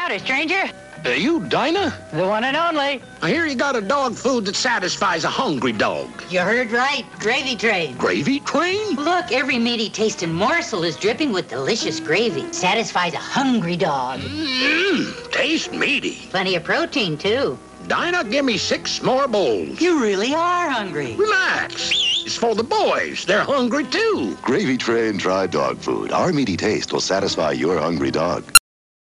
Howdy, stranger. You Dinah? The one and only. I hear you got a dog food that satisfies a hungry dog. You heard right. Gravy train. Gravy train? Look, every meaty tasting morsel is dripping with delicious gravy. Satisfies a hungry dog. Taste meaty. Plenty of protein, too. Dinah, give me 6 more bowls. You really are hungry. Relax. It's for the boys. They're hungry, too. Gravy Train Dry Dog Food. Our meaty taste will satisfy your hungry dog.